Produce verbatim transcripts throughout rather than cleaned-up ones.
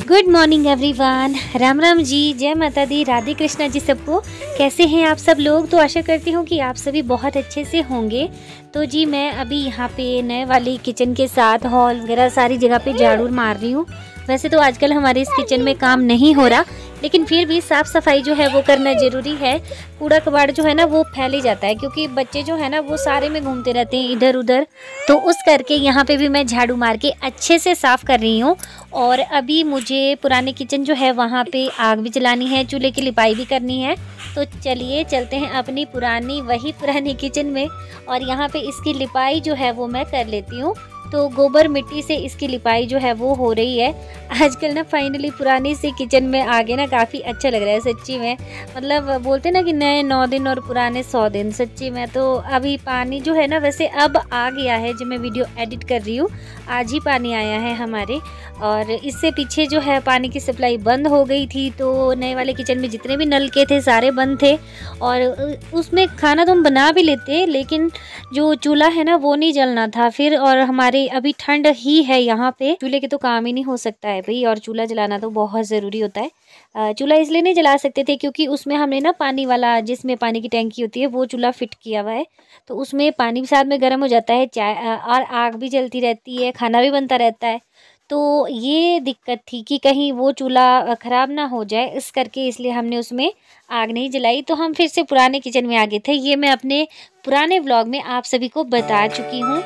Good morning everyone. Ram Ram ji, जय माता दी, राधे कृष्णा जी सबको। कैसे हैं आप सब लोग? तो आशा करती हूँ कि आप सभी बहुत अच्छे से होंगे। तो जी मैं अभी यहाँ पे नए वाली किचन के साथ हॉल वगैरह सारी जगह पे झाड़ू मार रही हूँ। वैसे तो आजकल हमारे इस किचन में काम नहीं हो रहा, लेकिन फिर भी साफ़ सफाई जो है वो करना ज़रूरी है। कूड़ा कबाड़ जो है ना वो फैल ही जाता है, क्योंकि बच्चे जो है ना वो सारे में घूमते रहते हैं इधर उधर। तो उस करके यहाँ पे भी मैं झाड़ू मार के अच्छे से साफ़ कर रही हूँ। और अभी मुझे पुराने किचन जो है वहाँ पे आग भी जलानी है, चूल्हे की लिपाई भी करनी है। तो चलिए चलते हैं अपनी पुरानी वही पुरानी किचन में, और यहाँ पे इसकी लिपाई जो है वो मैं कर लेती हूँ। तो गोबर मिट्टी से इसकी लिपाई जो है वो हो रही है। आजकल ना फाइनली पुरानी सी किचन में आगे ना काफ़ी अच्छा लग रहा है सच्ची में। मतलब बोलते ना कि नए नौ दिन और पुराने सौ दिन, सच्ची में। तो अभी पानी जो है ना वैसे अब आ गया है, जब मैं वीडियो एडिट कर रही हूँ आज ही पानी आया है हमारे। और इससे पीछे जो है पानी की सप्लाई बंद हो गई थी, तो नए वाले किचन में जितने भी नलके थे सारे बंद थे। और उसमें खाना तो हम बना भी लेते, लेकिन जो चूल्हा है ना वो नहीं जलना था फिर। और हमारे अभी ठंड ही है यहाँ पे, चूल्हे के तो काम ही नहीं हो सकता है भाई, और चूल्हा जलाना तो बहुत ज़रूरी होता है। चूल्हा इसलिए नहीं जला सकते थे क्योंकि उसमें हमने ना पानी वाला, जिसमें पानी की टैंकी होती है, वो चूल्हा फिट किया हुआ है। तो उसमें पानी भी साथ में गर्म हो जाता है, चाय और आग भी जलती रहती है, खाना भी बनता रहता है। तो ये दिक्कत थी कि कहीं वो चूल्हा ख़राब ना हो जाए, इस करके इसलिए हमने उसमें आग नहीं जलाई। तो हम फिर से पुराने किचन में आ गए थे। ये मैं अपने पुराने व्लॉग में आप सभी को बता चुकी हूँ।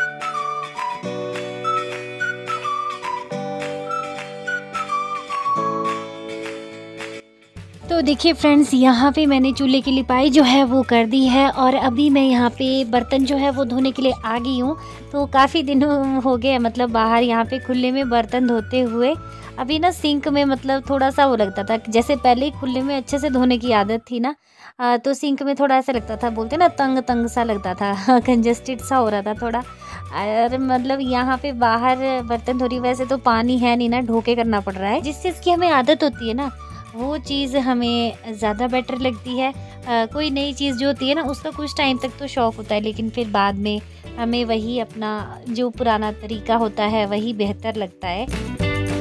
तो देखिए फ्रेंड्स, यहाँ पे मैंने चूल्हे की लिपाई जो है वो कर दी है, और अभी मैं यहाँ पे बर्तन जो है वो धोने के लिए आ गई हूँ। तो काफ़ी दिन हो गए मतलब बाहर यहाँ पे खुले में बर्तन धोते हुए। अभी ना सिंक में मतलब थोड़ा सा वो लगता था, जैसे पहले खुले में अच्छे से धोने की आदत थी ना, आ, तो सिंक में थोड़ा ऐसा लगता था, बोलते ना तंग तंग सा लगता था कंजस्टेड सा हो रहा था थोड़ा। और मतलब यहाँ पे बाहर बर्तन धो रही, वैसे तो पानी है नहीं ना, ढो के करना पड़ रहा है। जिस चीज़ की हमें आदत होती है ना वो चीज़ हमें ज़्यादा बेटर लगती है। आ, कोई नई चीज़ जो होती है ना उसका कुछ टाइम तक तो शौक़ होता है, लेकिन फिर बाद में हमें वही अपना जो पुराना तरीका होता है वही बेहतर लगता है।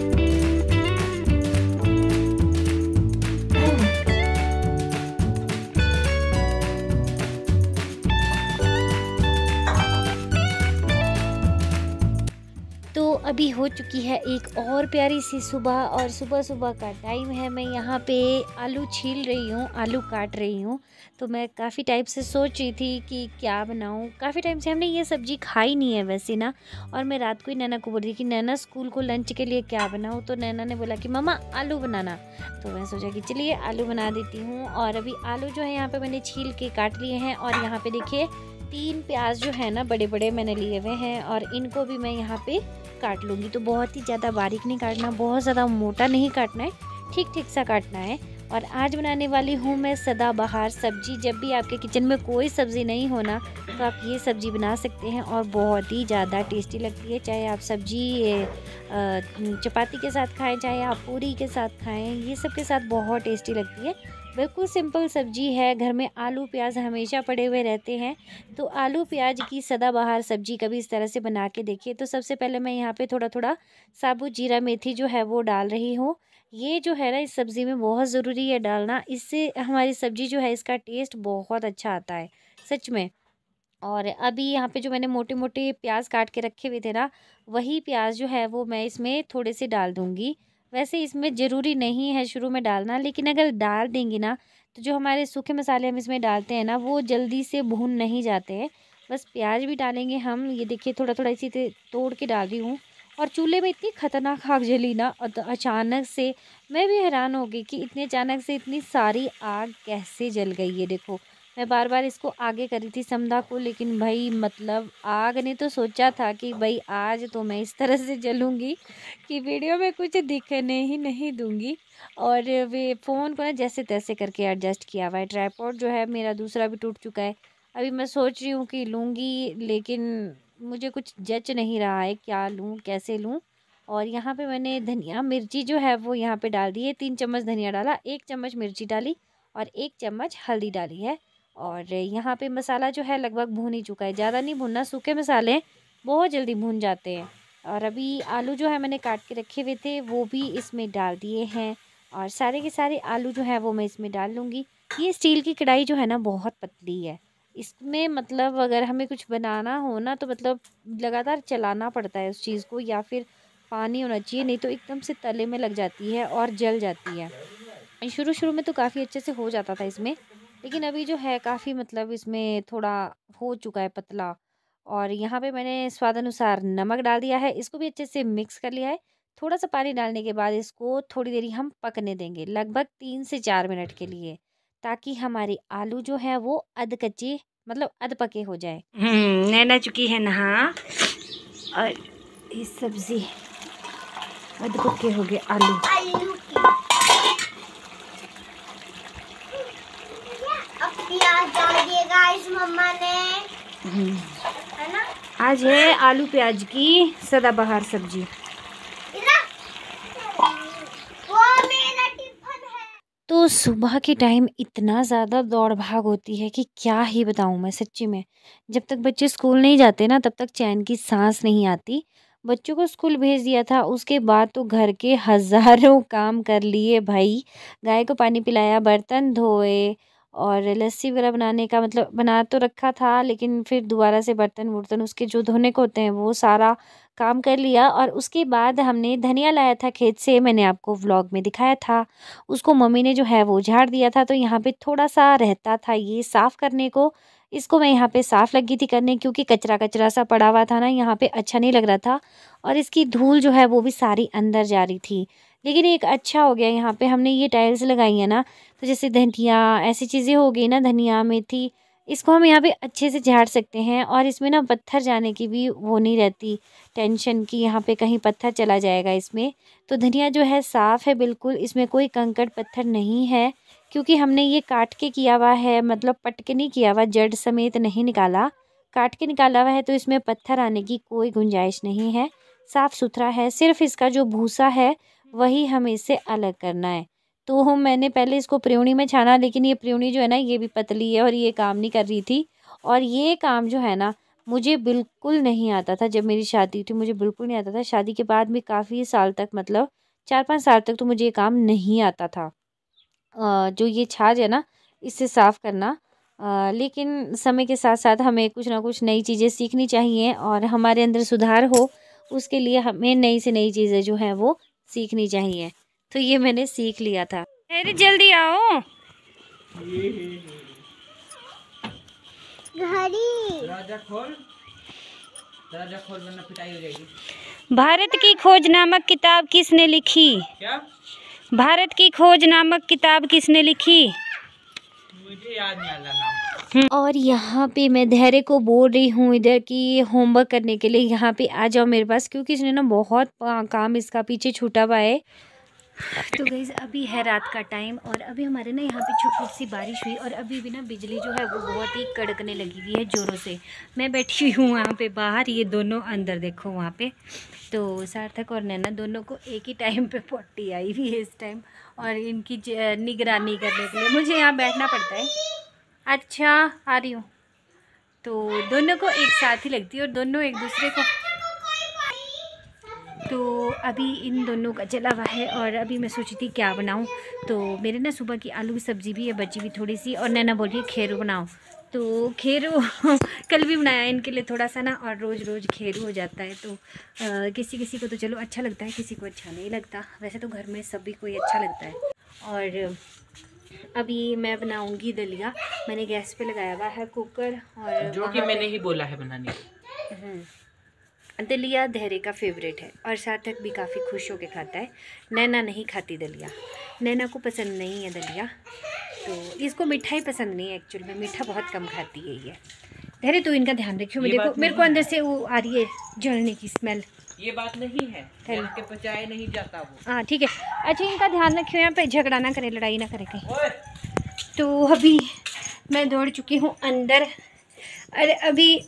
तो अभी हो चुकी है एक और प्यारी सी सुबह, और सुबह सुबह का टाइम है। मैं यहाँ पे आलू छील रही हूँ, आलू काट रही हूँ। तो मैं काफ़ी टाइम से सोच रही थी कि क्या बनाऊँ। काफ़ी टाइम से हमने ये सब्ज़ी खाई नहीं है वैसे ना। और मैं रात को ही नैना को बोल रही थी कि नैना स्कूल को लंच के लिए क्या बनाऊँ। तो नैना ने बोला कि मम्मा आलू बनाना। तो मैं सोचा कि चलिए आलू बना देती हूँ। और अभी आलू जो है यहाँ पर मैंने छील के काट लिए हैं। और यहाँ पर देखिए तीन प्याज जो है ना बड़े बड़े मैंने लिए हुए हैं, और इनको भी मैं यहाँ पे काट लूँगी। तो बहुत ही ज़्यादा बारीक नहीं काटना, बहुत ज़्यादा मोटा नहीं काटना है, ठीक ठीक सा काटना है। और आज बनाने वाली हूँ मैं सदाबहार सब्जी। जब भी आपके किचन में कोई सब्ज़ी नहीं होना तो आप ये सब्ज़ी बना सकते हैं, और बहुत ही ज़्यादा टेस्टी लगती है। चाहे आप सब्ज़ी चपाती के साथ खाएं, चाहे आप पूरी के साथ खाएं, ये सब के साथ बहुत टेस्टी लगती है। बिल्कुल सिंपल सब्जी है, घर में आलू प्याज हमेशा पड़े हुए रहते हैं। तो आलू प्याज की सदाबहार सब्जी कभी इस तरह से बना के देखिए। तो सबसे पहले मैं यहाँ पे थोड़ा थोड़ा साबुत जीरा मेथी जो है वो डाल रही हूँ। ये जो है ना इस सब्ज़ी में बहुत ज़रूरी है डालना, इससे हमारी सब्ज़ी जो है इसका टेस्ट बहुत अच्छा आता है सच में। और अभी यहाँ पे जो मैंने मोटे मोटे प्याज काट के रखे हुए थे ना, वही प्याज जो है वो मैं इसमें थोड़े से डाल दूँगी। वैसे इसमें ज़रूरी नहीं है शुरू में डालना, लेकिन अगर डाल देंगी ना तो जो हमारे सूखे मसाले हम इसमें डालते हैं ना वो जल्दी से भून नहीं जाते हैं। बस प्याज भी डालेंगे हम। ये देखिए थोड़ा थोड़ा इसी से तोड़ के डाल रही हूँ। और चूल्हे में इतनी खतरनाक आग जली ना अत- अचानक से, मैं भी हैरान हो गई कि इतने अचानक से इतनी सारी आग कैसे जल गई है। देखो मैं बार बार इसको आगे करी थी समधा को, लेकिन भाई मतलब आग ने तो सोचा था कि भाई आज तो मैं इस तरह से जलूँगी कि वीडियो में कुछ दिखने ही नहीं दूँगी। और वे फ़ोन को ना जैसे तैसे करके एडजस्ट किया हुआ है। ट्राइपॉड जो है मेरा दूसरा भी टूट चुका है। अभी मैं सोच रही हूँ कि लूँगी, लेकिन मुझे कुछ जच नहीं रहा है क्या लूँ, कैसे लूँ। और यहाँ पे मैंने धनिया मिर्ची जो है वो यहाँ पे डाल दी है। तीन चम्मच धनिया डाला, एक चम्मच मिर्ची डाली, और एक चम्मच हल्दी डाली है। और यहाँ पे मसाला जो है लगभग भून ही चुका है, ज़्यादा नहीं भूनना, सूखे मसाले बहुत जल्दी भून जाते हैं। और अभी आलू जो है मैंने काट के रखे हुए थे वो भी इसमें डाल दिए हैं और सारे के सारे आलू जो है वो मैं इसमें डाल लूँगी। ये स्टील की कढ़ाई जो है ना बहुत पतली है, इसमें मतलब अगर हमें कुछ बनाना हो ना तो मतलब लगातार चलाना पड़ता है उस चीज़ को, या फिर पानी होना चाहिए, नहीं तो एकदम से तले में लग जाती है और जल जाती है। शुरू शुरू में तो काफ़ी अच्छे से हो जाता था इसमें, लेकिन अभी जो है काफ़ी मतलब इसमें थोड़ा हो चुका है पतला। और यहाँ पे मैंने स्वाद अनुसार नमक डाल दिया है, इसको भी अच्छे से मिक्स कर लिया है। थोड़ा सा पानी डालने के बाद इसको थोड़ी देरी हम पकने देंगे, लगभग तीन से चार मिनट के लिए, ताकि हमारे आलू जो है वो अध कच्चे मतलब अध पके हो जाए। हम्म नैना चुकी है नहा और ये सब्जी अध पके हो गए आलू। आलू की अब प्याज डाल दिए गाइस मम्मा ने, है ना। आज है आलू प्याज की सदाबहार सब्जी। वो मेरा टिफिन है। तो सुबह के टाइम इतना ज़्यादा दौड़ भाग होती है कि क्या ही बताऊँ मैं सच्ची में। जब तक बच्चे स्कूल नहीं जाते ना तब तक चैन की सांस नहीं आती। बच्चों को स्कूल भेज दिया था उसके बाद तो घर के हज़ारों काम कर लिए भाई। गाय को पानी पिलाया, बर्तन धोए और लस्सी वगैरह बनाने का मतलब बना तो रखा था, लेकिन फिर दोबारा से बर्तन वर्तन उसके जो धोने को होते हैं वो सारा काम कर लिया। और उसके बाद हमने धनिया लाया था खेत से, मैंने आपको व्लॉग में दिखाया था। उसको मम्मी ने जो है वो झाड़ दिया था, तो यहाँ पे थोड़ा सा रहता था ये साफ़ करने को। इसको मैं यहाँ पे साफ़ लगी थी करने, क्योंकि कचरा कचरा सा पड़ा हुआ था ना यहाँ पे, अच्छा नहीं लग रहा था और इसकी धूल जो है वो भी सारी अंदर जा रही थी। लेकिन एक अच्छा हो गया, यहाँ पे हमने ये टाइल्स लगाई है ना, तो जैसे धनिया ऐसी चीज़ें हो गई ना, धनिया मेथी, इसको हम यहाँ पे अच्छे से झाड़ सकते हैं। और इसमें ना पत्थर जाने की भी वो नहीं रहती टेंशन कि यहाँ पे कहीं पत्थर चला जाएगा इसमें। तो धनिया जो है साफ़ है बिल्कुल, इसमें कोई कंकड़ पत्थर नहीं है, क्योंकि हमने ये काट के किया हुआ है, मतलब पट के नहीं किया हुआ, जड़ समेत नहीं निकाला, काट के निकाला हुआ है, तो इसमें पत्थर आने की कोई गुंजाइश नहीं है। साफ़ सुथरा है, सिर्फ इसका जो भूसा है वही हमें इससे अलग करना है। तो हम मैंने पहले इसको प्रेवणी में छाना, लेकिन ये प्रेवणी जो है ना ये भी पतली है और ये काम नहीं कर रही थी। और ये काम जो है ना मुझे बिल्कुल नहीं आता था, जब मेरी शादी थी मुझे बिल्कुल नहीं आता था। शादी के बाद भी काफ़ी साल तक, मतलब चार पाँच साल तक तो मुझे ये काम नहीं आता था, अ, जो ये छाछ है ना इससे साफ़ करना। अ, लेकिन समय के साथ साथ हमें कुछ ना कुछ नई चीज़ें सीखनी चाहिए और हमारे अंदर सुधार हो, उसके लिए हमें नई से नई चीज़ें जो हैं वो सीखनी चाहिए। तो ये मैंने सीख लिया था। अरे जल्दी आओ। घड़ी दरवाजा खोल, दरवाजा खोल वरना पिटाई हो जाएगी। भारत की खोज नामक किताब किसने लिखी? क्या? भारत की खोज नामक किताब किसने लिखी? मुझे याद नहीं आ रहा नाम। और यहाँ पे मैं धैर्य को बोल रही हूँ इधर की होमवर्क करने के लिए, यहाँ पे आ जाओ मेरे पास, क्योंकि इसने ना बहुत काम इसका पीछे छूटा हुआ है। तो गाइस अभी है रात का टाइम और अभी हमारे ना यहाँ पे छोटी छोटी सी बारिश हुई और अभी भी ना बिजली जो है वो बहुत ही कड़कने लगी हुई है ज़ोरों से। मैं बैठी हुई हूँ वहाँ पे बाहर, ये दोनों अंदर देखो वहाँ पे। तो सार्थक और नैना दोनों को एक ही टाइम पे पट्टी आई हुई है इस टाइम, और इनकी निगरानी करने के लिए मुझे यहाँ बैठना पड़ता है। अच्छा आ रही हूँ। तो दोनों को एक साथ ही लगती है और दोनों एक दूसरे को। तो अभी इन दोनों का चला हुआ है और अभी मैं सोची थी क्या बनाऊं। तो मेरे ना सुबह की आलू की सब्ज़ी भी है बची हुई थोड़ी सी, और नैना बोल रही है खेरू बनाओ। तो खेरू कल भी बनाया इनके लिए थोड़ा सा ना, और रोज़ रोज़ खेरू हो जाता है। तो आ, किसी किसी को तो चलो अच्छा लगता है, किसी को अच्छा नहीं लगता। वैसे तो घर में सभी को अच्छा लगता है। और अभी मैं बनाऊंगी दलिया। मैंने गैस पे लगाया हुआ है कुकर, और जो कि मैंने ही बोला है बनाने को। दलिया धैर्य का फेवरेट है और सार्थक भी काफ़ी खुश होकर खाता है। नैना नहीं खाती दलिया, नैना को पसंद नहीं है दलिया, तो इसको मिठाई पसंद नहीं है एक्चुअल में, मीठा बहुत कम खाती है ये। धैर्य तो इनका ध्यान रखियो, मैं देखो मेरे को अंदर से वो आ रही है जलने की स्मेल। ये बात नहीं है, के पचाए नहीं जाता वो। हाँ ठीक है। अच्छा इनका ध्यान रखियो, यहाँ पे झगड़ा ना करे, लड़ाई ना करे कहीं। तो अभी मैं दौड़ चुकी हूँ अंदर। अरे अभी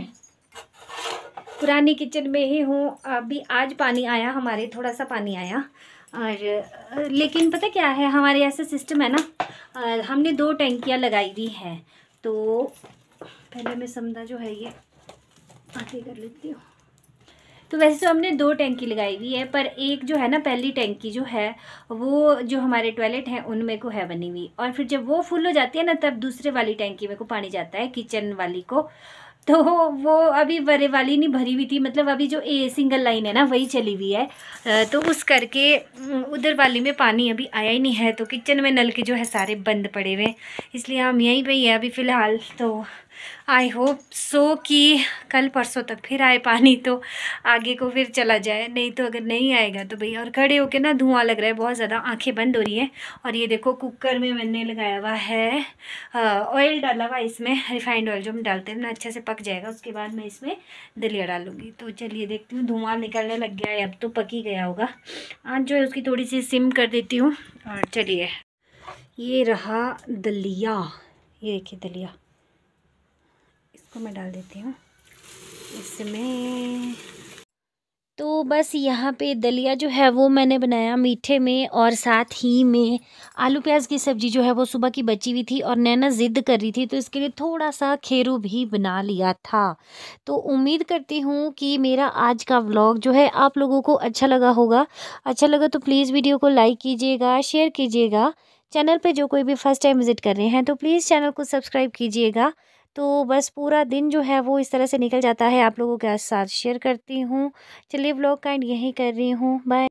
पुरानी किचन में ही हूँ। अभी आज पानी आया हमारे, थोड़ा सा पानी आया। और लेकिन पता क्या है, हमारे ऐसा सिस्टम है ना, हमने दो टंकियाँ लगाई हुई हैं। तो पहले मैं समझा जो है ये आगे कर लेती हूँ। तो वैसे तो हमने दो टैंकी लगाई हुई है, पर एक जो है ना पहली टैंकी जो है वो जो हमारे टॉयलेट हैं उनमें को है बनी हुई, और फिर जब वो फुल हो जाती है ना तब दूसरे वाली टैंकी में को पानी जाता है, किचन वाली को। तो वो अभी बड़े वाली नहीं भरी हुई थी, मतलब अभी जो ए सिंगल लाइन है ना वही चली हुई है, तो उस करके उधर वाली में पानी अभी आया ही नहीं है। तो किचन में नल के जो है सारे बंद पड़े हुए, इसलिए हम यहीं पे ही है अभी फ़िलहाल। तो आई होप सो कि कल परसों तक फिर आए पानी, तो आगे को फिर चला जाए, नहीं तो अगर नहीं आएगा तो भैया। और खड़े होके ना धुआं लग रहा है बहुत ज़्यादा, आंखें बंद हो रही हैं। और ये देखो कुकर में मैंने लगाया हुआ है ऑयल, डाला हुआ इसमें रिफाइंड ऑयल जो हम डालते हैं ना, अच्छे से पक जाएगा उसके बाद मैं इसमें दलिया डालूँगी। तो चलिए देखती हूँ, धुआं निकलने लग गया है, अब तो पक ही गया होगा। आज जो है उसकी थोड़ी सी सिम कर देती हूँ। और चलिए ये रहा दलिया, ये देखिए दलिया, इसको मैं डाल देती हूँ इसमें। तो बस यहाँ पे दलिया जो है वो मैंने बनाया मीठे में, और साथ ही में आलू प्याज की सब्ज़ी जो है वो सुबह की बची हुई थी और नैना ज़िद्द कर रही थी, तो इसके लिए थोड़ा सा खेरू भी बना लिया था। तो उम्मीद करती हूँ कि मेरा आज का व्लॉग जो है आप लोगों को अच्छा लगा होगा। अच्छा लगा तो प्लीज़ वीडियो को लाइक कीजिएगा, शेयर कीजिएगा। चैनल पे जो कोई भी फर्स्ट टाइम विज़िट कर रहे हैं तो प्लीज़ चैनल को सब्सक्राइब कीजिएगा। तो बस पूरा दिन जो है वो इस तरह से निकल जाता है, आप लोगों के साथ शेयर करती हूँ। चलिए व्लॉग का एंड यहीं कर रही हूँ, बाय।